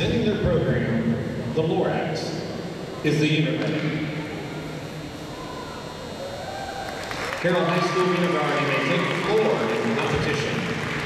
Presenting their program, The Lorax, is the unit ready. Carroll High School Kindergarten may take the floor in the competition.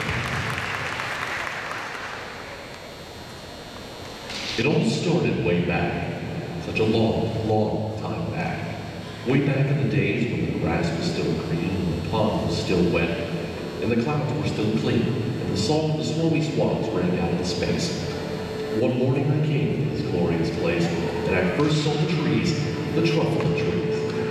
It all started way back, such a long, long time back. Way back in the days when the grass was still green, and the pond was still wet, and the clouds were still clean, and the song of the snowy swans rang out in space. One morning I came to this glorious place, and I first saw the trees, the truffle trees.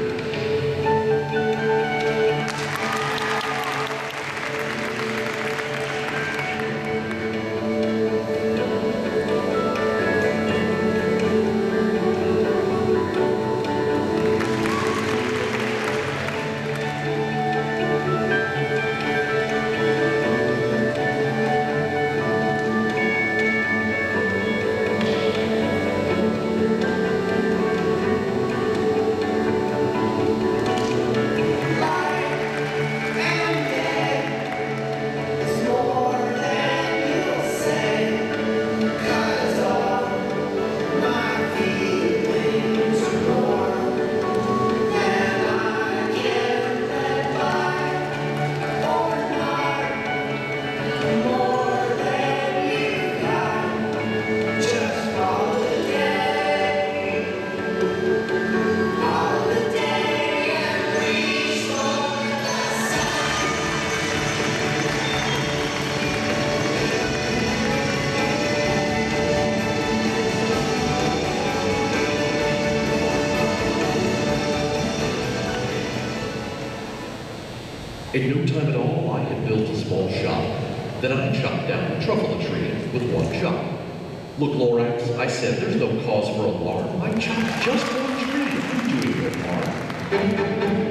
In no time at all, I had built a small shop. Then I chopped down a truffle tree with one chop. Look, Lorax, I said, there's no cause for alarm. I chopped just one tree. I'm doing no harm.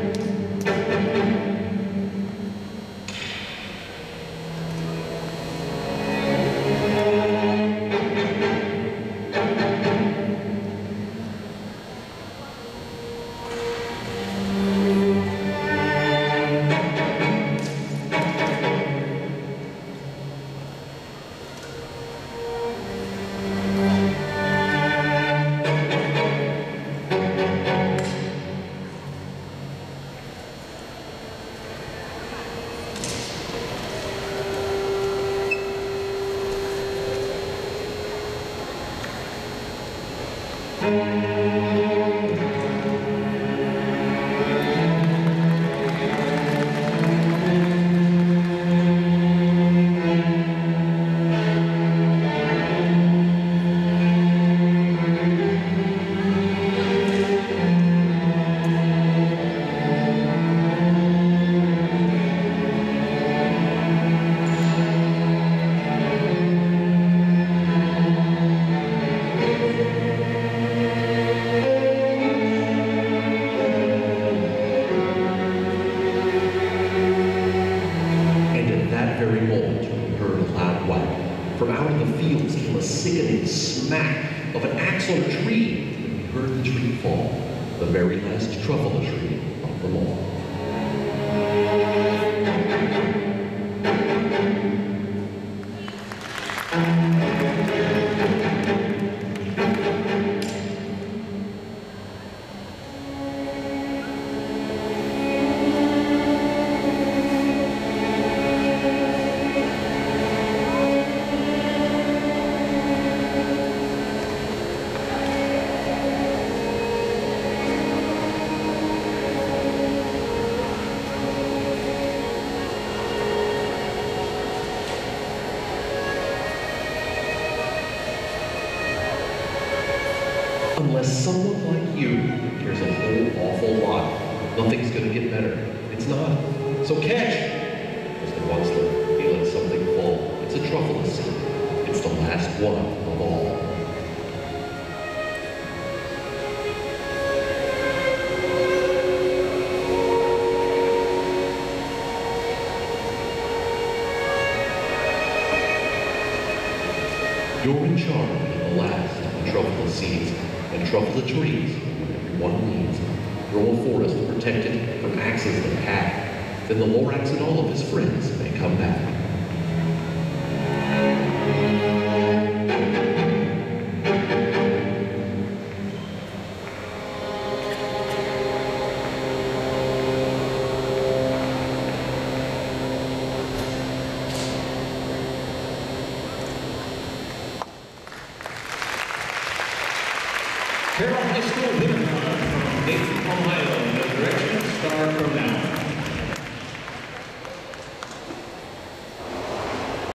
From out of the fields came a sickening smack of an axe on a tree, and we heard the tree fall, the very last truffle tree of them all. Unless someone like you cares a whole awful lot, nothing's gonna get better. It's not. So catch! As the one slip, he let something fall. It's a truffle seed. It's the last one of all. You're in charge of the last of the truffle seeds and truffle the trees everyone needs. Grow a forest protected from axes that hack. Then the Lorax and all of his friends may come back. Carroll High School winner from Dayton, Ohio, in the direction of Star Pronoun.